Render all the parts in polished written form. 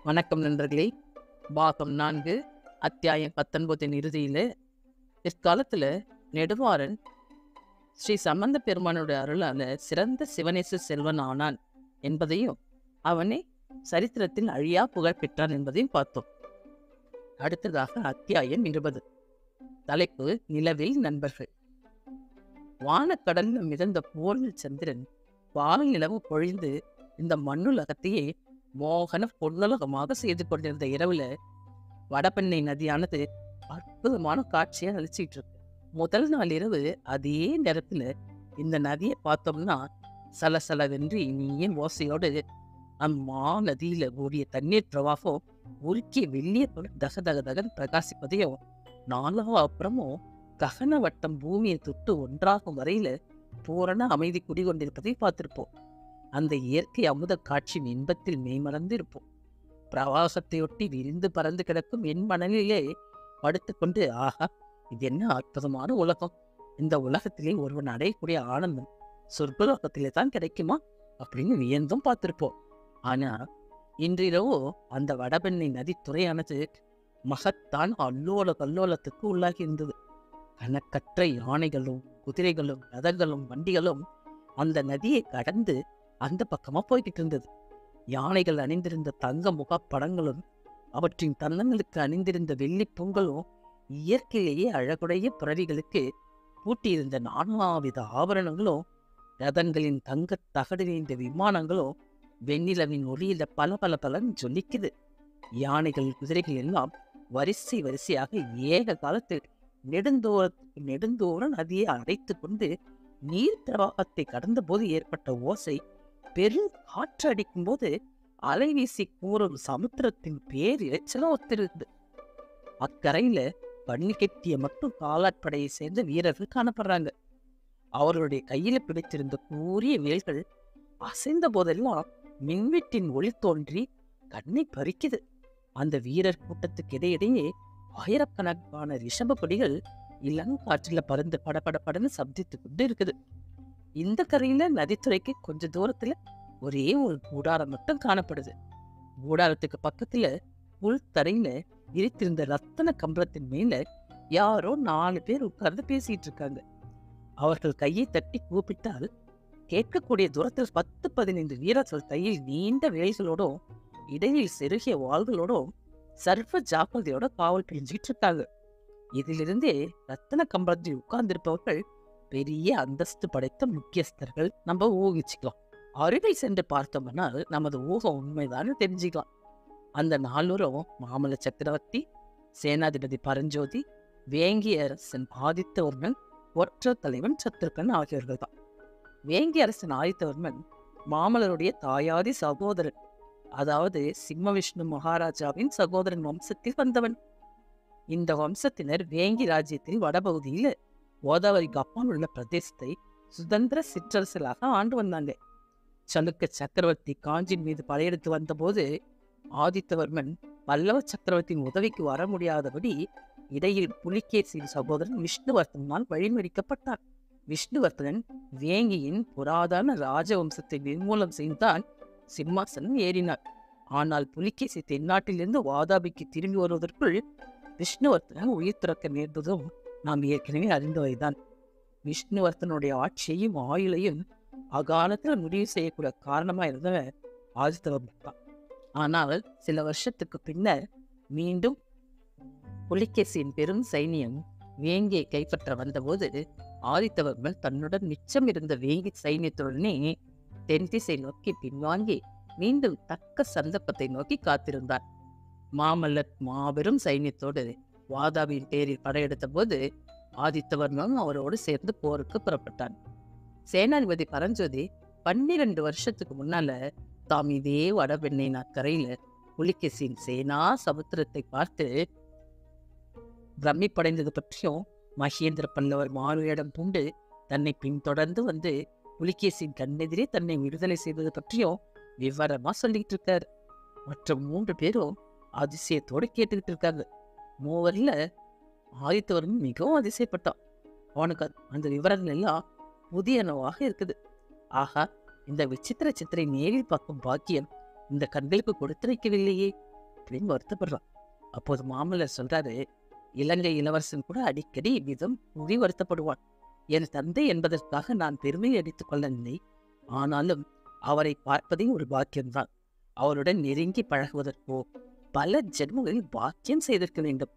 வணக்கம் நண்பர்களே. பாகம் 4 அத்தியாயம் 19 இறுதியில் பிற்காலத்தில் நெடுவாரன் ஸ்ரீ சம்பந்த பெருமானுடைய அருளால் சிறந்த சிவனேச செல்வன் ஆனான் என்பதையும் அவனே சரித்திரத்தில் அழியா புகழ் பெற்றான் என்பதையும் பார்த்தோம். அடுத்ததாக அத்தியாயம் 20. தலைப்பு நிலவில் நண்பர்கள். வானக்கடலில் மிதந்த போரில் சந்திரன் வான நிலவு பொழிந்து இந்த மண்ணுலகத்தையே மோகன பொன்னுலகமாக செய்து கொண்டிருந்த இரவுல வடபெண்ணை நதியானது அற்புதமான காட்சியை அழிச்சிட்டு இருக்கு. முதல் நாள் இரவு அதே நேரத்துல இந்த நதியை பார்த்தோம்னா சலசலவென்று இனிய ஓசையோடு அம்மா நதியில ஓடிய தண்ணீர் பிரவாகம் உருக்கிய வெள்ளிய தக தக தகன் பிரகாசிப்பதையும் நாலாவது அப்புறமும் ககன வட்டம் பூமியை தொட்டு ஒன்றாகும் வரையில பூரண அமைதி குடிகொண்டிருப்பதை பார்த்திருப்போம். அந்த இயற்கை அமுத காட்சியின் இன்பத்தில் மெய்மறந்து இருப்போம். பிரவாசத்தையொட்டி விரிந்து பறந்து கிடக்கும் என் மணலிலே படுத்துக்கொண்டு, ஆஹா, இது என்ன அற்புதமான உலகம்! இந்த உலகத்திலே ஒருவன் அடையக்கூடிய ஆனந்தம் சொர்க்கலோகத்திலே தான் கிடைக்குமா அப்படின்னு வியந்தும் பார்த்திருப்போம். ஆனா இன்றிரவோ அந்த வடபெண்ணை நதி துறையானது மகத்தான் அல்லோல கல்லோலத்துக்கு உள்ளாகி இருந்தது. கணக்கற்ற யானைகளும் குதிரைகளும் ரதங்களும் வண்டிகளும் அந்த நதியை கடந்து அந்த பக்கமா போய்கிட்டு இருந்தது. யானைகள் அணிந்திருந்த தங்க முகப்படங்களும் அவற்றின் தன்னங்களுக்கு அணிந்திருந்த வெள்ளி பொங்கலும் இயற்கையிலேயே அழகுடைய பிறவிகளுக்கு பூட்டியிருந்த நானாவித ஆபரணங்களும் ரதங்களின் தங்க தகடு நிறைந்த விமானங்களும் வெண்ணிலவின் ஒளியில பல பல பலன் ஜொலிக்குது. யானைகள் குதிரைகள் எல்லாம் வரிசை வரிசையாக ஏக காலத்தில் நெடுந்தோறும் நதியை அடைத்து கொண்டு நீர் பிரவாகத்தை கடந்த போது ஏற்பட்ட ஓசை பெரும் காற்று அடிக்கும் போது அலை வீசி கூறும் சமுத்திரத்தின் பேர் இறைச்சலும் ஒத்திருந்து. அக்கரையில பண்ணி கெட்டிய மட்டும் காலாட்படையை சேர்ந்த வீரர்கள் காணப்படுறாங்க. அவர்களுடைய கையில பிடித்திருந்த கூரிய வேல்கள் அசைந்த போதெல்லாம் மின்வெட்டின் ஒளி தோன்றி கண்ணை பறிக்குது. அந்த வீரர் கூட்டத்துக்கு இடையிடையே ஆயிரக்கணக்கான ரிஷபப்படிகள் இளங்காற்றில பறந்து படபடன்னு சப்தித்து கொண்டு இருக்குது. இந்த கரையில நதித்துறைக்கு கொஞ்ச தூரத்துல ஒரே ஒரு கூடாரம் மட்டும் காணப்படுது. கூடாரத்துக்கு பக்கத்துல புல் தரையில விரித்திருந்த ரத்தன கம்பளத்தின் மேல யாரோ 4 பேர் உட்கார்ந்து பேசிட்டு இருக்காங்க. அவர்கள் கையை தட்டி கூப்பிட்டால் கேட்கக்கூடிய தூரத்தில் 10-15 வீரர்கள் கையில் நீண்ட வேல்களோடும் இடையில் செருகிய வாள்களோடும் சர்வ ஜாக்கிரதையோட காவல் பிரிஞ்சுக்கிட்டு இருக்காங்க. இதிலிருந்தே ரத்தன கம்பளத்தில் உட்கார்ந்திருப்பவர்கள் பெரிய அந்தஸ்து படைத்த முக்கியஸ்தர்கள் நம்ம ஊகிச்சுக்கலாம். அருகில் சென்று பார்த்தோம்னா நமது ஊகம் உண்மைதான் தெரிஞ்சுக்கலாம். அந்த 4 மாமல்ல சக்கரவர்த்தி, சேனாதிபதி பரஞ்சோதி, வேங்கி அரசன் ஆதித்தவர்மன், ஒற்ற தலைவன் சத்ருக்கன் ஆகியோர்கள் தான். வேங்கி அரசன் ஆதித்தவர்மன் மாமல்லருடைய தாயாதி சகோதரன், அதாவது சிம்ம விஷ்ணு மகாராஜாவின் சகோதரன் வம்சத்தில் வந்தவன். இந்த வம்சத்தினர் வேங்கி ராஜ்யத்தில் வடபகுதியில் கோதாவரிக்கு அப்பால் உள்ள பிரதேசத்தை சுதந்திர சிற்றரசலாக ஆண்டு வந்தாங்க. சலுக்க சக்கரவர்த்தி காஞ்சின் மீது படையெடுத்து வந்தபோது ஆதித்தவர்மன் பல்லவ சக்கரவர்த்தியின் உதவிக்கு வர முடியாதபடி இடையில் புலிகேசியின் சகோதரன் விஷ்ணுவர்த்தனால் வழிமறிக்கப்பட்டார். விஷ்ணுவர்த்தனன் வேங்கியின் புராதன ராஜவம்சத்தை நிர்மூலம் செய்தான் சிம்மாசனம் ஏறினார். ஆனால் புலிகேசி தென்னாட்டிலிருந்து வாதாபிக்கு திரும்பி வருவதற்குள் விஷ்ணுவர்த்தனன் உயிர் துறக்க நேர்ந்ததும் நாம் ஏற்கனவே அறிந்தவைதான். விஷ்ணுவர்த்தனுடைய ஆட்சியையும் ஆயுளையும் அகாலத்தில் முடிவு செய்யக்கூடிய காரணமா இருந்தவன் ஆதித்தவர்மன் தான். ஆனால் சில வருஷத்துக்கு பின்னர் மீண்டும் புலிகேசியின் பெரும் சைனியம் வேங்கியை கைப்பற்ற வந்தபோது ஆதித்தவர்மன் தன்னுடன் மிச்சம் இருந்த வேங்கி சைன்யத்துடனே தென் திசை நோக்கி பின்வாங்கி மீண்டும் தக்க சந்தர்ப்பத்தை நோக்கி காத்திருந்தார். மாமல்லர் மாபெரும் சைன்யத்தோடு வாதாபியின் பேரில் படையெடுத்த போது ஆதித்தவர்மன் அவரோடு சேர்ந்து போருக்கு புறப்பட்டான். சேனாதிபதி பரஞ்சோதி 12 வருஷத்துக்கு முன்னால தாம் இதே வடபெண்ணை கரையில புலிகேசியின் சேனா சமுத்திரத்தை பார்த்து பிரமிப்படைந்தது பற்றியும் மகேந்திர பல்லவர் மாறுவேடம் பூண்டு தன்னை பின்தொடர்ந்து வந்து புலிகேசியின் கண்ணெதிரே தன்னை விடுதலை செய்வது பற்றியும் விவரமா சொல்லிட்டு இருக்காரு. மற்ற 3 பேரும் அதிசயத்தோடு கேட்டுக்கிட்டு இருக்காங்க. மூவரில் ஆதித்தவர்மன் மிகவும் அதிசயப்பட்டான். அவனுக்கு அந்த விவரங்கள் எல்லாம் புதியனவாக இருக்குது. ஆகா, இந்த விசித்திர சித்திரை நேரில் பார்க்கும் பாக்கியம் இந்த கண்களுக்கு கொடுத்திருக்கவில்லையே அப்படின்னு வருத்தப்படுறான். அப்போது மாமல்லர் சொல்றாரு, இலங்கை இளவரசன் கூட அடிக்கடி இவ்விதம் கூறி வருத்தப்படுவான். என் தந்தை என்பதற்காக நான் பெருமை அடித்துக் கொள்ளவில்லை. ஆனாலும் அவரை பார்ப்பதே ஒரு பாக்கியம்தான். அவருடன் நெருங்கி பழகுவதற்கோ பல ஜென்மங்களில் பாக்கியம் செய்திருக்க வேண்டும்.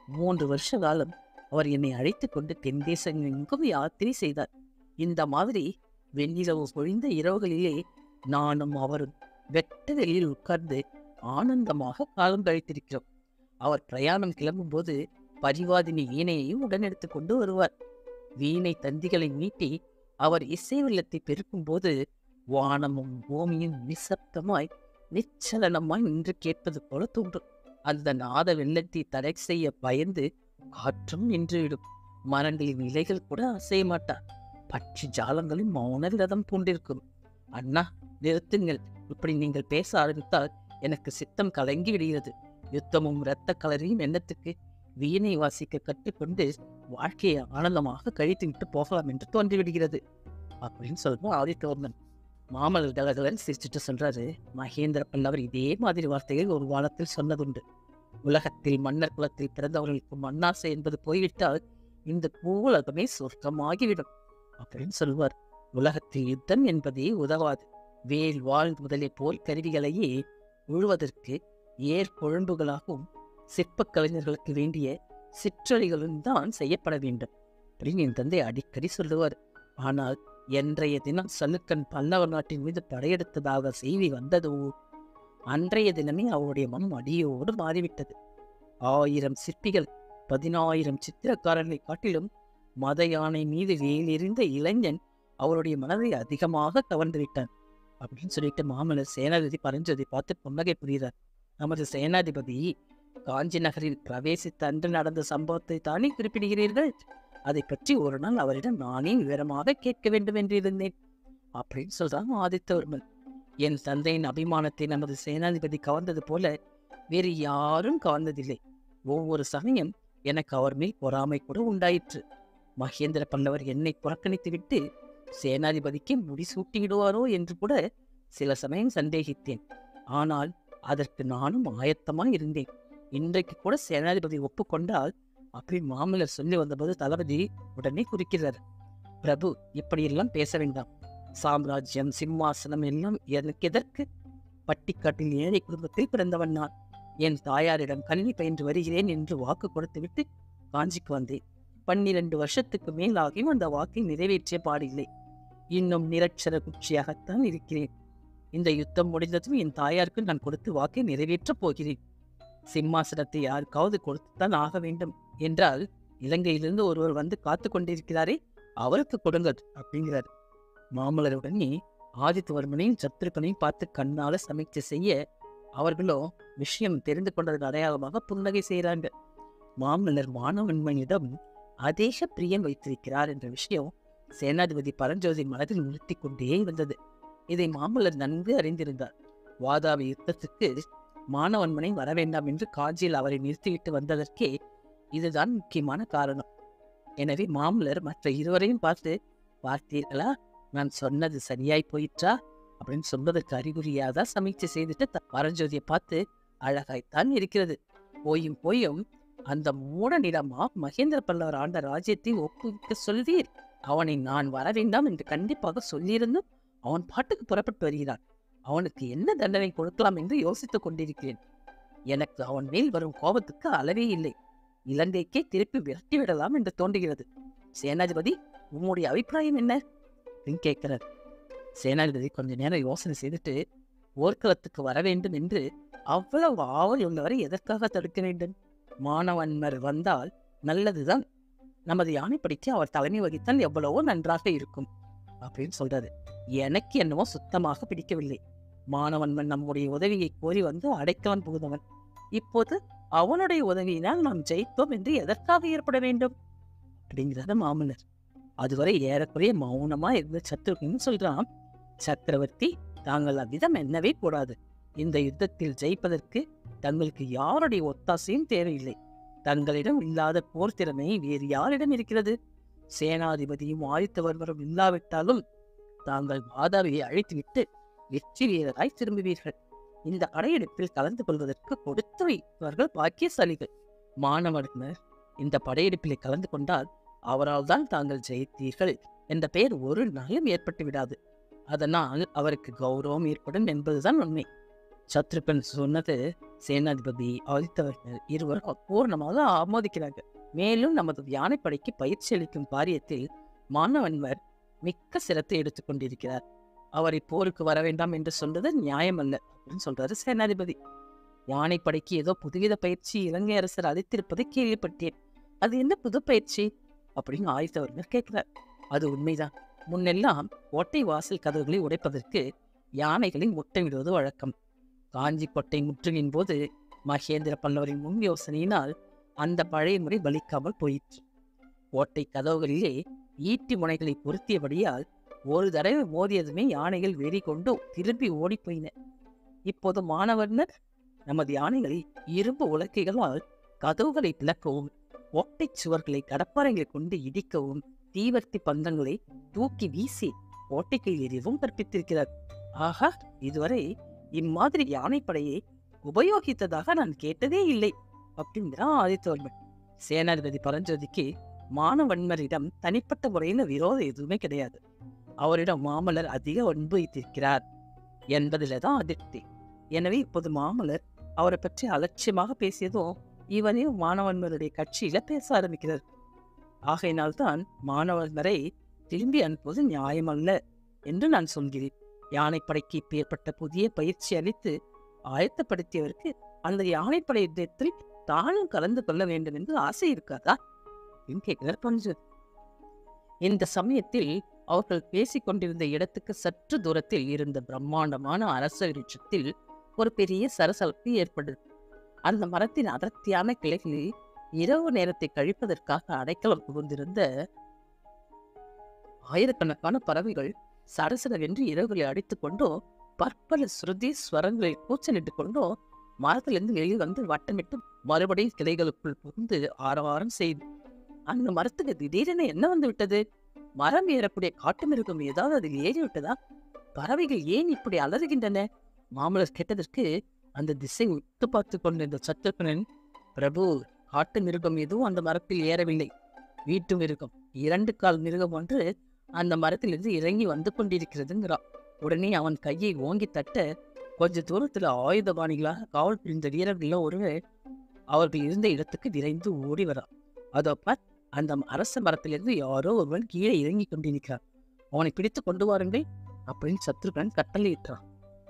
3 வருஷ காலம் அவர் என்னை அழைத்துக் கொண்டு தென் தேசங்கள் எங்கும் யாத்திரை செய்தார். இந்த மாதிரி வெண்ணிலவு பொழிந்த இரவுகளிலே நானும் அவரும் வெட்ட வெளியில் உட்கார்ந்து ஆனந்தமாக காலம் கழித்திருக்கிறோம். அவர் பிரயாணம் கிளம்பும் போது பரிவாதினி வீணையையும் உடனெடுத்துக் கொண்டு வருவார். வீணை தந்திகளை மீட்டி அவர் இசை வெள்ளத்தை பெருக்கும் போது வானமும் பூமியும் நிசப்தமாய் நிச்சலனமாய் நின்று கேட்பது போல தோன்றும். அந்த நாத வெள்ளத்தை தடை செய்ய பயந்து காற்றும் நின்றுவிடும். மரங்களின் இலைகள் கூட அசைய மாட்டார். பட்சி ஜாலங்களின் மௌன விரதம் பூண்டிருக்கும். அண்ணா, நிறுத்துங்கள். இப்படி நீங்கள் பேச ஆரம்பித்தால் எனக்கு சித்தம் கலங்கி விடுகிறது. யுத்தமும் இரத்த கலரியும் எண்ணத்துக்கு வீணை வாசிக்க கற்றுக்கொண்டு வாழ்க்கையை ஆனந்தமாக கழித்து விட்டு போகலாம் என்று தோன்றிவிடுகிறது அப்படின்னு சொல்லுவோம் ஆதித்தவர்மன். மாமல்லர் கலகலன் சிரிச்சுட்டு சொல்றாரு, மகேந்திர பல்லவர் இதே மாதிரி வார்த்தைகள் ஒரு காலத்தில் சொன்னதுண்டு. உலகத்தில் மன்னர் குலத்தில் பிறந்தவர்களுக்கு மண்ணாசை என்பது போய்விட்டால் இந்த பூவுலகமே சொர்க்கமாகிவிடும் அப்படின்னு சொல்வார். உலகத்தில் யுத்தம் என்பதே உதவாது. வேல் வாழ் முதலிய போல் கருவிகளையே உழுவதற்கு ஏற்பொழும்புகளாகவும் சிற்பக் கலைஞர்களுக்கு வேண்டிய சிற்றறிகளும் தான் செய்யப்பட வேண்டும் அப்படின்னு என் தந்தை அடிக்கடி சொல்லுவார். ஆனால் என்றைய தினம் சலுக்கன் பல்லவர் நாட்டின் மீது படையெடுத்ததாக செய்தி வந்ததோ அன்றைய தினமே அவருடைய மனம் அடியோடு மாறிவிட்டது. 1000 சிற்பிகள் 10000 சித்திரக்காரர்களை காட்டிலும் மத யானை மீது வேலெறிந்த இளைஞன் அவருடைய மனதை அதிகமாக கவர்ந்து விட்டான் அப்படின்னு சொல்லிட்டு மாமல்லர் சேனாதிபதி பரஞ்சோதி பார்த்து புன்னகை புரிகிறார். நமது சேனாதிபதி காஞ்சி நகரில் பிரவேசித்த அன்று நடந்த சம்பவத்தை தானே குறிப்பிடுகிறீர்கள்? அதை பற்றி ஒரு நாள் அவரிடம் நானே விவரமாக கேட்க வேண்டும் என்றிருந்தேன் அப்படின்னு சொல்றான் ஆதித்தவர்மன். என் தந்தையின் அபிமானத்தை நமது சேனாதிபதி கவர்ந்தது போல வேறு யாரும் கவர்ந்ததில்லை. ஒவ்வொரு சமயம் எனக்கு அவர் மேல் பொறாமை கூட உண்டாயிற்று. மகேந்திர பல்லவர் என்னை புறக்கணித்து விட்டு சேனாதிபதிக்கு முடிசூட்டி விடுவாரோ என்று கூட சில சமயம் சந்தேகித்தேன். ஆனால் அதற்கு நானும் ஆயத்தமாய் இருந்தேன். இன்றைக்கு கூட சேனாதிபதி ஒப்புக்கொண்டால் அப்படி மாமல்லர் சொல்லி வந்தபோது தளபதி உடனே குறுக்கிறார். பிரபு, இப்படியெல்லாம் பேச வேண்டாம். சாம்ராஜ்யம் சிம்மாசனம் எல்லாம் எனக்கு எதற்கு? பட்டிக்காட்டில் ஏழை குடும்பத்தில் பிறந்தவன் நான். என் தாயாரிடம் கல்வி பயின்று வருகிறேன் என்று வாக்கு கொடுத்துவிட்டு காஞ்சிக்கு வந்தேன். 12 வருஷத்துக்கு மேலாகியும் அந்த வாக்கை நிறைவேற்றிய பாடில்லை. இன்னும் நிரட்சர குச்சியாகத்தான் இருக்கிறேன். இந்த யுத்தம் முடிந்ததும் என் தாயாருக்கு நான் கொடுத்து வாக்கை நிறைவேற்றப் போகிறேன். சிம்மாசனத்தை யாருக்காவது கொடுத்துத்தான் ஆக வேண்டும் என்றால் இலங்கையிலிருந்து ஒருவர் வந்து காத்து கொண்டிருக்கிறாரே, அவருக்கு கொடுங்கள் அப்படிங்கிறார். மாமல்லருடனே ஆதித்தவர்மனையும் சத்ருக்கனையும் பார்த்து கண்ணால சமீட்சை செய்ய அவர்களோ விஷயம் தெரிந்து கொண்டதன் அடையாளமாக புன்னகை செய்கிறாங்க. மாமல்லர் மானவன்மனிடம் அதேஷ பிரியம் வைத்திருக்கிறார் என்ற விஷயம் சேனாதிபதி பரஞ்சோதி மனதில் நிறுத்தி கொண்டே இருந்தது. இதை மாமல்லர் நன்கு அறிந்திருந்தார். வாதாபி யுத்தத்துக்கு மானவன்மனை வரவேண்டாம் என்று காஞ்சியில் அவரை நிறுத்திவிட்டு வந்ததற்கே இதுதான் முக்கியமான காரணம். எனவே மாமல்லர் மற்ற இருவரையும் பார்த்து, பார்த்தீர்களா, நான் சொன்னது சரியாய் போயிற்றா அப்படின்னு சொன்னதற்கு அறிகுறியாதான் சமீட்சை செய்துட்டு பரஞ்சோதியை பார்த்து, அழகாய்த்தான் இருக்கிறது. போயும் போயும் அந்த மூட நிலமா மகேந்திர பல்லவர் ஆண்ட ராஜ்யத்தை ஒப்புவிக்க சொல்வீர்? அவனை நான் வர வேண்டாம் என்று கண்டிப்பாக சொல்லியிருந்தும் அவன் பாட்டுக்கு புறப்பட்டு வருகிறான். அவனுக்கு என்ன தண்டனை கொடுக்கலாம் என்று யோசித்துக் கொண்டிருக்கிறேன். எனக்கு அவன் மேல் வரும் கோபத்துக்கு அளவே இல்லை. இலங்கைக்கே திருப்பி விரட்டி விடலாம் என்று தோன்றுகிறது. சேனாதிபதி, உம்முடைய அபிப்பிராயம் என்ன அப்படின்னு கேட்கிறார். சேனாதிபதி கொஞ்ச நேரம் யோசனை செய்துட்டு, போர்க்களத்துக்கு வர வேண்டும் என்று அவ்வளவு ஆவல் உள்ளவரை எதற்காக தடுக்க வேண்டும்? மானவன்மர் வந்தால் நல்லதுதான். நமது யானைப்படிக்கு அவர் தலைமை வகித்தால் எவ்வளவோ நன்றாக இருக்கும் அப்படின்னு சொல்றாரு. எனக்கு என்னவோ சுத்தமாக பிடிக்கவில்லை. மானவன்மன் நம்முடைய உதவியை கோரி வந்து அடைக்கலம் புகுந்தவன். இப்போது அவனுடைய உதவியினால் நாம் ஜெயித்தோம் என்று எதற்காக ஏற்பட வேண்டும் அப்படிங்கிறத மாமல்லர். அதுவரை ஏறக்குறைய மௌனமா இருந்த சத்ருகன் சொல்றான், சக்கரவர்த்தி, தாங்கள் அவ்விதம் என்னவே கூடாது. இந்த யுத்தத்தில் ஜெயிப்பதற்கு தங்களுக்கு யாருடைய ஒத்தாசையும் தேவையில்லை. தங்களிடம் இல்லாத போர் திறமை வேறு யாரிடம் இருக்கிறது? சேனாதிபதியும் ஆதித்தவர்மரும் இல்லாவிட்டாலும் தாங்கள் வாதாபியை அழைத்துவிட்டு வெற்றி வீரராய் திரும்புவீர்கள். இந்த படையெடுப்பில் கலந்து கொள்வதற்கு கொடுத்து வைப்பவர்கள் பாக்கியசாலிகள். மாணவர்கள் இந்த படையெடுப்பில் கலந்து கொண்டால் அவரால் தான் தாங்கள் ஜெயித்தீர்கள் என்ற பெயர் ஒரு நாளும் ஏற்பட்டு விடாது. அதனால் அவருக்கு கௌரவம் ஏற்படும் என்பதுதான் உண்மை. சத்ருகன் சொன்னது சேனாதிபதி ஆதித்தவர்கள் இருவரும் பூர்ணமாக ஆமோதிக்கிறாங்க. மேலும் நமது யானைப்படைக்கு பயிற்சி அளிக்கும் காரியத்தில் மாணவன்வர் மிக்க சிரத்தை எடுத்துக் கொண்டிருக்கிறார். அவரை போருக்கு வர வேண்டாம் என்று சொல்றது நியாயமல்ல அப்படின்னு சொல்றாரு சேனாதிபதி. யானைப்படைக்கு ஏதோ புதுவித பயிற்சி இலங்கை அரசர் அளித்திருப்பதை கேள்விப்பட்டேன். அது என்ன புது பயிற்சி அப்படின்னு ஆதித்தவர்கள் கேட்கிறார். அது உண்மைதான். முன்னெல்லாம் கோட்டை வாசல் கதவுகளை உடைப்பதற்கு யானைகளை முட்டையிடுவது வழக்கம். காஞ்சி கோட்டை முற்றுகையின் போது மகேந்திர பல்லவரின் முன் யோசனையினால் அந்த பழைய முறை பலிக்காமல் போயிற்று. கோட்டை கதவுகளிலே ஈட்டி முனைகளை பொருத்தியபடியால் ஒரு தடவை மோதியதுமே யானைகள் வெறி கொண்டு திரும்பி ஓடி போயின. இப்போது மாணவர்னர் நமது யானைகளை இரும்பு உலக்கைகளால் கதவுகளை பிளக்கவும், கோட்டை சுவர்களை கடப்பாறைகளை கொண்டு இடிக்கவும், தீவர்த்தி பந்தங்களை தூக்கி வீசி கோட்டைக்கு எறியவும் கற்பித்திருக்கிறார். ஆகா, இதுவரை இம்மாதிரி யானைப்படையை உபயோகித்ததாக நான் கேட்டதே இல்லை அப்படிங்கிறான் ஆதித்தவர்மன். சேனாதிபதி பரஞ்சோதிக்கு மானவன்மரிடம் தனிப்பட்ட முறையில் விரோதம் எதுவுமே கிடையாது. அவரிடம் மாமல்லர் அதிக அன்பு வைத்திருக்கிறார் என்பதில தான் அதிருப்தி. எனவே இப்போது மாமல்லர் அவரை பற்றி அலட்சியமாக பேசியதும் இவரையும் மானவன்மருடைய கட்சியில பேச ஆரம்பிக்கிறார். ஆகையினால்தான் மானவன்மரை திரும்பி அனுப்புவது நியாயமல்ல என்று நான் சொல்கிறேன். யானைப்படைக்கு இப்பேற்பட்ட புதிய பயிற்சி அளித்து ஆயத்தப்படுத்தியவருக்கு அந்த யானைப்படை யுத்தத்தில் தானும் கலந்து கொள்ள வேண்டும் என்று ஆசை இருக்காதா அப்படின்னு கேட்கிறார் பரஞ்சோதி. இந்த சமயத்தில் அவர்கள் பேசிக் கொண்டிருந்த இடத்துக்கு சற்று தூரத்தில் இருந்த பிரம்மாண்டமான அரச விருட்சத்தில் ஒரு பெரிய சரசலப்பு ஏற்படுது. அந்த மரத்தின் அடர்த்தியான கிளைகளில் இரவு நேரத்தை கழிப்பதற்காக அடைக்கலம் புகுந்திருந்த ஆயிரக்கணக்கான பறவைகள் சரசரவென்று இரவுகளை அடித்துக் கொண்டோ பற்பல ஸ்ருதி ஸ்வரங்களை கூச்சலிட்டுக் கொண்டோ மரத்திலிருந்து வெளியில் வந்து வட்டமிட்டு மறுபடியும் கிளைகளுக்குள் புகுந்து ஆரவாரம் செய்து. அந்த மரத்துக்கு திடீரென என்ன வந்து விட்டது? மரம் ஏறக்கூடிய காட்டு மிருகம் ஏதாவது அதில் ஏறி விட்டதா? பறவைகள் ஏன் இப்படி அலறுகின்றன? மாமல்லர் கேட்டதற்கு அந்த திசை உத்து பார்த்து கொண்டிருந்த சத்ருகனன், பிரபு, காட்டு மிருகம் எதுவும் அந்த மரத்தில் ஏறவில்லை. வீட்டு மிருகம், 2 கால் மிருகம் ஒன்று அந்த மரத்திலிருந்து இறங்கி வந்து கொண்டிருக்கிறதுங்கிறான். உடனே அவன் கையை ஓங்கி தட்ட கொஞ்ச தூரத்துல ஆயுதபாணிகளாக காவல் புரிந்த வீரர்கள் ஒருவர் அவர்கள் இருந்த இடத்துக்கு விரைந்து ஓடி வரான். அதப்ப அந்த அரச மரத்திலிருந்து யாரோ ஒருவன் கீழே இறங்கி கொண்டிருக்கிறான். அவனை பிடித்து கொண்டு வாருங்கள் அப்படின்னு சத்ருகன் கட்டளையிட்டான்.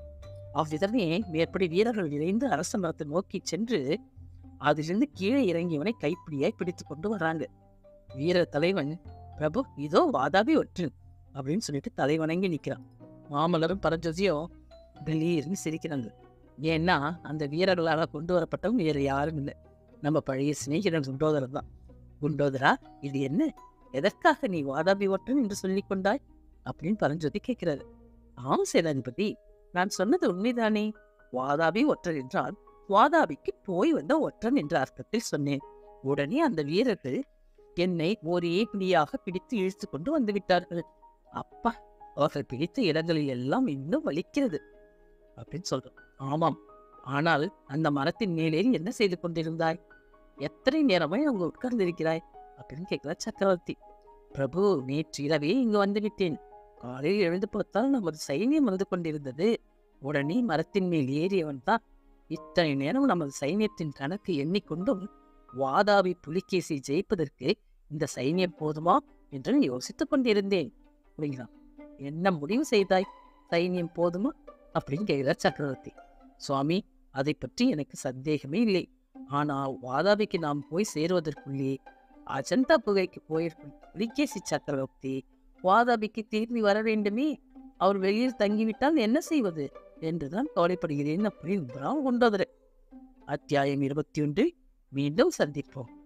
அவ்விதமே மேற்படி வீரர்கள் விரைந்து அரச மரத்தை நோக்கி சென்று அதிலிருந்து கீழே இறங்கியவனை கைப்பிடியாய் பிடித்து கொண்டு வர்றாங்க. வீரர் தலைவன், பிரபு, இதோ வாதாபி ஒற்று அப்படின்னு சொல்லிட்டு தலைவணங்கி நிற்கிறான். மாமல்லரும் பரஞ்சோதியும் வெளியேறி சிரிக்கிறாங்க. ஏன்னா அந்த வீரர்களால் கொண்டு வரப்பட்டவங்க வேறு யாரும் இல்லை, நம்ம பழைய சிநேகிதன் குண்டோதரன் தான். குண்டோதரா, இது என்ன? எதற்காக நீ வாதாபி ஒற்றன் என்று சொல்லிக் கொண்டாய் அப்படின்னு பரஞ்சோதி கேட்கிறாரு. ஆம் சேனாதிபதி, நான் சொன்னது உண்மைதானே. வாதாபி ஒற்றன் என்றால் வாதாபிக்கு போய் வந்த ஒற்றன் என்ற அர்த்தத்தில் சொன்னேன். உடனே அந்த வீரர்கள் என்னை ஒரே பிடியாக பிடித்து இழுத்து கொண்டு வந்து விட்டார்கள். அப்பா, அவர்கள் பிடித்த இடங்களில் எல்லாம் இன்னும் வலிக்கிறது அப்படின்னு சொல்றோம். ஆமாம், ஆனால் அந்த மரத்தின் மேலே என்ன செய்து கொண்டிருந்தாய்? எத்தனை நேரமே அங்கு உட்கார்ந்திருக்கிறாய் அப்படின்னு கேட்கிறார் சக்கரவர்த்தி. பிரபு, நேற்று இரவே இங்கு வந்துவிட்டேன். காலையில் எழுந்து பார்த்தால் நமது சைன்யம் வந்து கொண்டிருந்தது. உடனே மரத்தின் மேல் ஏறியவன் தான். இத்தனை நேரம் நமது சைன்யத்தின் கணக்கு எண்ணிக்கொண்டும் வாதாபி புலிகேசி ஜெயிப்பதற்கு இந்த சைன்யம் போதுமா என்று யோசித்துக் கொண்டிருந்தேன் அப்படிங்கிறான். என்ன முடிவு செய்தாய்? சைன்யம் போதுமா அப்படின்னு கேட்கிறார் சக்கரவர்த்தி. சுவாமி, அதை பற்றி எனக்கு சந்தேகமே இல்லை. ஆனால் வாதாபிக்கு நாம் போய் சேருவதற்குள்ளே அஜந்தா குகைக்கு போயிருக்கும் புலிகேசி சக்கரவர்த்தி வாதாபிக்கு திரும்பி வர வேண்டுமே. அவர் வெளியில் தங்கிவிட்டால் என்ன செய்வது என்றுதான் கவலைப்படுகிறேன் அப்படின்னு குண்டோதரன். அத்தியாயம் 21 மீண்டும் சந்திப்போம்.